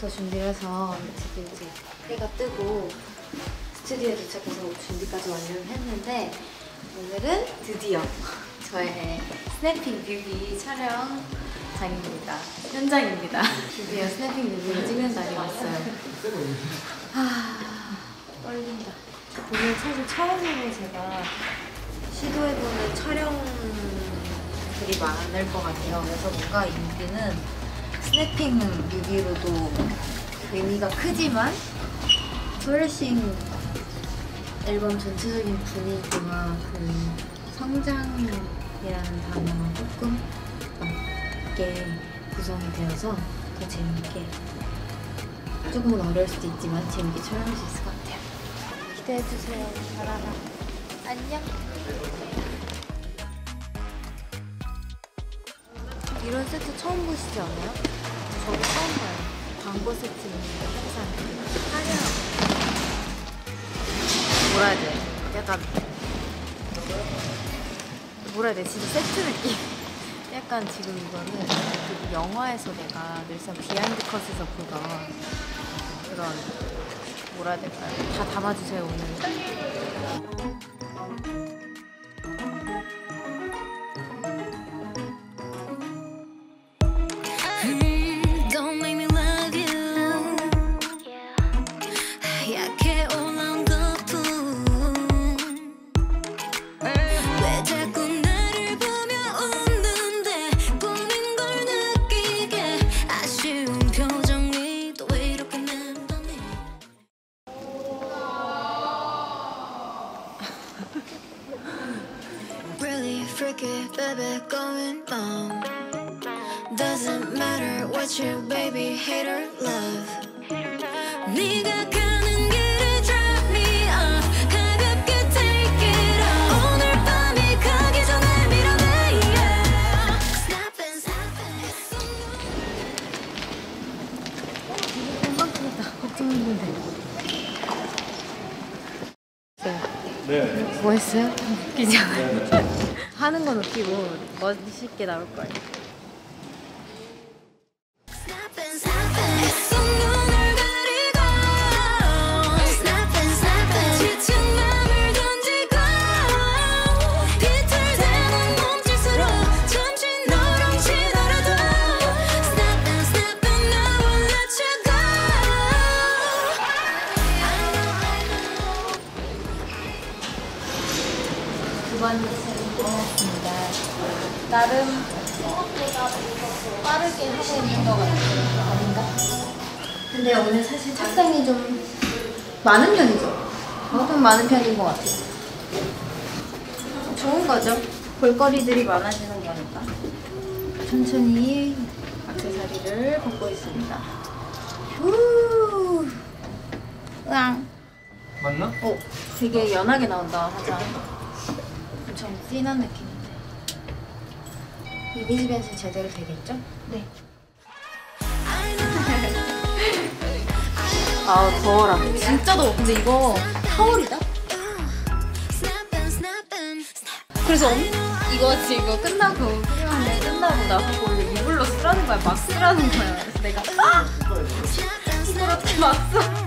아침부터 준비해서 지금 이제 해가 뜨고 스튜디오에 도착해서 옷 준비까지 완료를 했는데 오늘은 드디어 저의 스냅핑 뮤비 촬영장입니다. 현장입니다. 드디어 스냅핑 뮤비를 찍는 날이 왔어요. 떨린다. 오늘 사실 처음으로 제가 시도해보는 촬영들이 많을 것 같아요. 그래서 뭔가 이 뮤비는 스냅핑 뮤비로도 의미가 크지만 플래싱 앨범 전체적인 분위기와 그 성장이라는 단어가 조금 맞게 구성이 되어서 더 재밌게, 조금은 어려울 수도 있지만 재밌게 촬영할 수 있을 것 같아요. 기대해주세요. 바라라. 안녕. 이런 세트 처음 보시지 않아요? 저도 처음 봐요. 광고 세트는 항상 화려하고 뭐라 해야 돼? 약간 뭐라 해야 돼? 진짜 세트 느낌? 약간 지금 이거는 그 영화에서 내가 늘상 비하인드 컷에서 보던 그런 뭐라 해야 될까요? 다 담아주세요 오늘. Freaky baby going on. Doesn't matter what you baby hate or love. 네가 가는 길에 drop me off. 가볍게 take it off. 오늘 밤이 가기 전에 밀어내. Snapping, snapping. 금방 끝났다. 걱정했는데. 네. 뭐 했어요? 웃기지 않아요? 하는 건 웃기고 멋있게 나올 거예요. 두 번째 끝났습니다. 나름 생각보다 빠르게 하고 있는 것 같아요. 아닌가? 근데 오늘 사실 착장이 좀 많은 편이죠? 좀 많은 편인 것 같아요. 좋은 거죠? 볼거리들이 많아지는 거니까. 천천히 액세서리를 벗고 있습니다. 후. 으앙. 맞나? 되게 연하게 나온다, 화장. 엄청 진한 느낌인데. 이미지 변신 제대로 되겠죠? 네. 아, 더워라. 진짜 더워. 근데 이거 타월이다? 그래서 이거 지금 이거 끝나고 필요한데 끝나고 나보고 이불로 쓰라는 거야. 막 쓰라는 거야. 그래서 내가 이걸 어떻게 막 써?